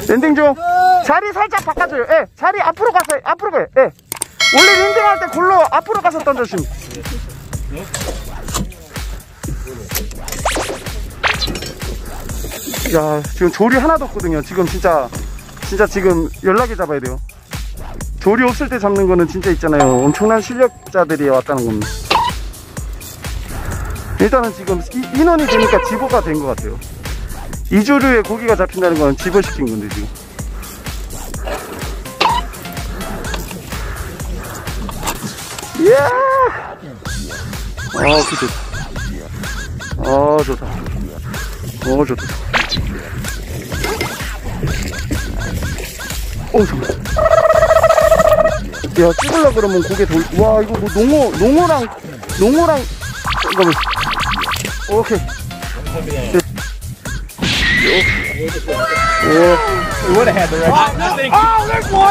랜딩 중. 자리 살짝 바꿔줘요. 예, 자리 앞으로 가세요. 앞으로 가요. 예. 원래 랜딩할 때 골로 앞으로 가서 던져주시면. 야, 지금 조리 하나도 없거든요. 지금 진짜 지금 연락이 잡아야 돼요. 조리 없을 때 잡는 거는 진짜 있잖아요. 엄청난 실력자들이 왔다는 겁니다. 일단은 지금 인원이 되니까 집어가 된 것 같아요. 2주류에 고기가 잡힌다는 건 집어시킨 건데 지금. 이야! 그 좋다. 좋다. 좋다. 잠깐만. 야, 찍으려고 그러면 고개 와, 이거 뭐 농어랑, 잠깐만. 오케이. We would have had the right. there's one!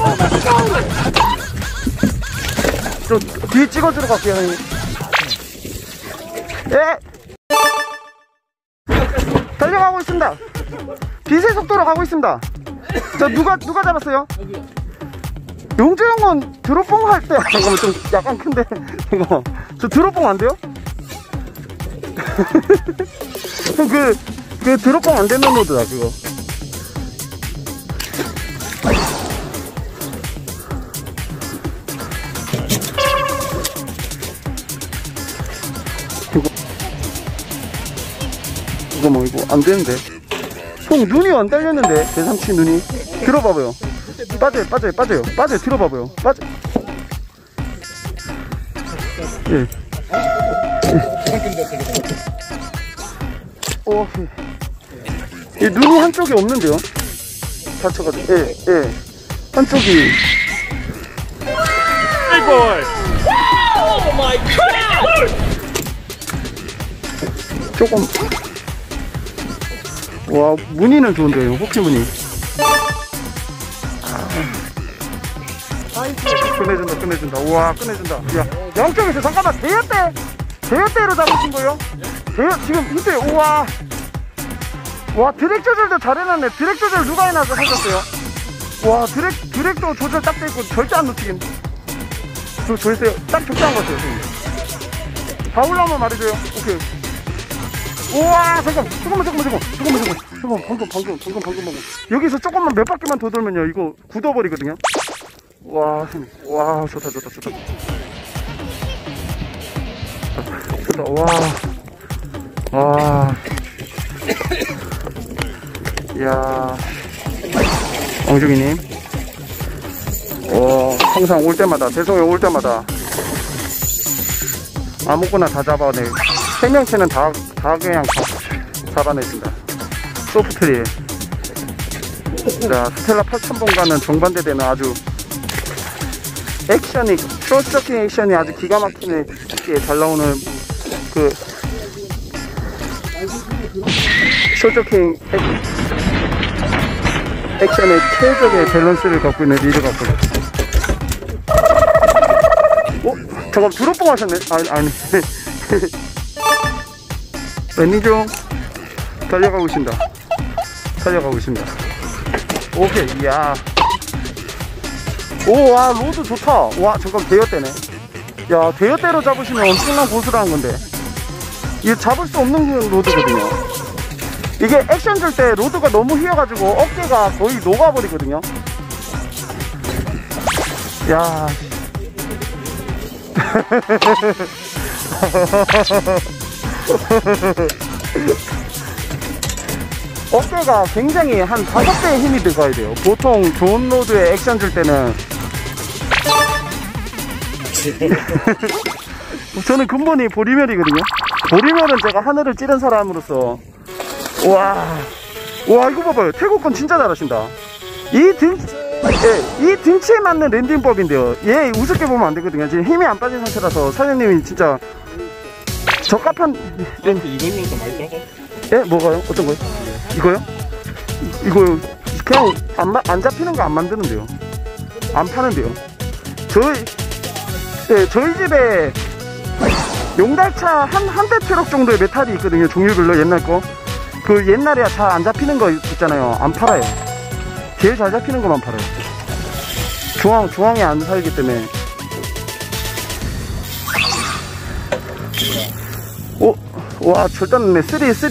저 뒤에 찍어주러 갈게요, 형님. 예! 달려가고 있습니다. 빛의 속도로 가고 있습니다. 자, 누가 잡았어요? 용재 형은 드롭봉 할 때, 잠깐만, 좀 약간 큰데. 잠깐만. 저 드롭봉 안 돼요? 그 드롭봉 안 되는 로드다, 그거. 이거 안 되는데. 형, 눈이 안 달렸는데, 대삼치 눈이. 들어봐봐요. 빠져요. 들어봐봐요. 예. 오케이. 이 눈이 한쪽이 없는데요? 다쳐가지고. 예. 한쪽이. Big boy. Oh my God! 조금. 와, 무늬는 좋은데요, 호키 무늬. 끝내준다. 우와, 끝내준다. 야, 양쪽에서 잠깐만, 대여대로 잡으신 거예요? 지금 이때, 우와. 와, 드랙 조절도 잘 해놨네. 드랙 조절 누가 하셨어요? 와, 드랙도 조절 딱 돼있고, 절대 안 놓치겠네. 저 조회세요. 딱 적당한 것 같아요, 지금. 다 올라오면 말해줘요. 오케이. 우와, 잠깐만. 방금. 여기서 조금만 몇 바퀴만 더 돌면요, 이거 굳어버리거든요. 와, 좋다. 좋다, 와. 이야. 엉중이님. 항상 올 때마다, 대성에 올 때마다. 아무거나 다 잡아내. 생명체는 다 그냥 잡아내신다. 소프트리에. 자, 스텔라 8000번과는 정반대되는 아주 액션이, 크로스저킹 액션이 아주 기가 막히게 잘 나오는 그 쇼저킹 액션의 최적의 밸런스를 갖고 있는 리드 같거든요. 잠깐 드롭봉 하셨네. 아니. 랜딩 중. 달려가고 있습니다. 오케이. 이야. 와, 로드 좋다. 와, 잠깐 대여대네. 야, 대여대로 잡으시면 엄청난 고수라는 건데. 이게 잡을 수 없는 로드거든요. 이게 액션 줄 때 로드가 너무 휘어가지고 어깨가 거의 녹아버리거든요. 야. 어깨가 굉장히 한 5배의 힘이 들어가야 돼요. 보통 좋은 로드에 액션 줄 때는 저는 근본이 보리멸이거든요. 보리멸은 제가 하늘을 찌른 사람으로서 와, 이거 봐봐요. 태국건 진짜 잘하신다. 이 등치에 맞는 랜딩법인데요. 얘 우습게 보면 안 되거든요. 지금 힘이 안 빠진 상태라서 사장님이 진짜 적합한. 이걸로도 많이 들어가? 예? 뭐가요? 어떤 거요? 이거요? 이거요. 그냥 안 잡히는 거 안 만드는데요. 안 파는데요. 저희 집에 용달차 한 대 트럭 정도의 메탈이 있거든요. 종류별로 옛날 거. 그 옛날에 잘 안 잡히는 거 있잖아요. 안 팔아요. 제일 잘 잡히는 것만 팔아요. 중앙에 안 살기 때문에. 오, 와, 절단났네.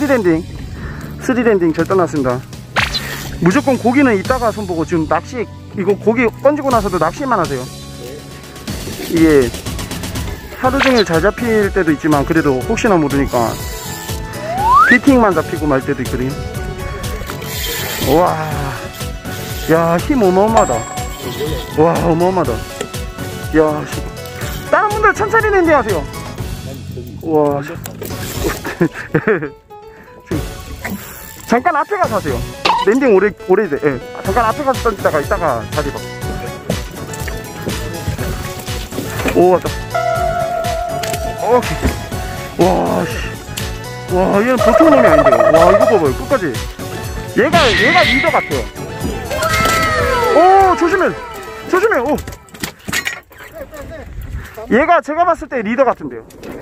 3랜딩 절단났습니다. 무조건 고기는 이따가 손보고, 지금 낚시, 이거 고기 건지고 나서도 낚시만 하세요. 이게 하루 종일 잘 잡힐 때도 있지만, 그래도 혹시나 모르니까 비팅만 잡히고 말 때도 있거든요. 와, 야, 힘 어마어마하다. 와, 어마어마하다. 야, 다른 분들 천천히 랜딩 하세요. 와, 잠깐 앞에 가서 하세요. 랜딩 오래 돼. 예. 잠깐 앞에 가서 던지다가 이따가 자리 봐. 오, 왔다. 오케이. 와, 씨. 와, 얘는 보통 놈이 아닌데. 와, 이거 봐봐요. 끝까지. 얘가 리더 같아요. 오, 조심해. 오. 얘가 제가 봤을 때 리더 같은데요.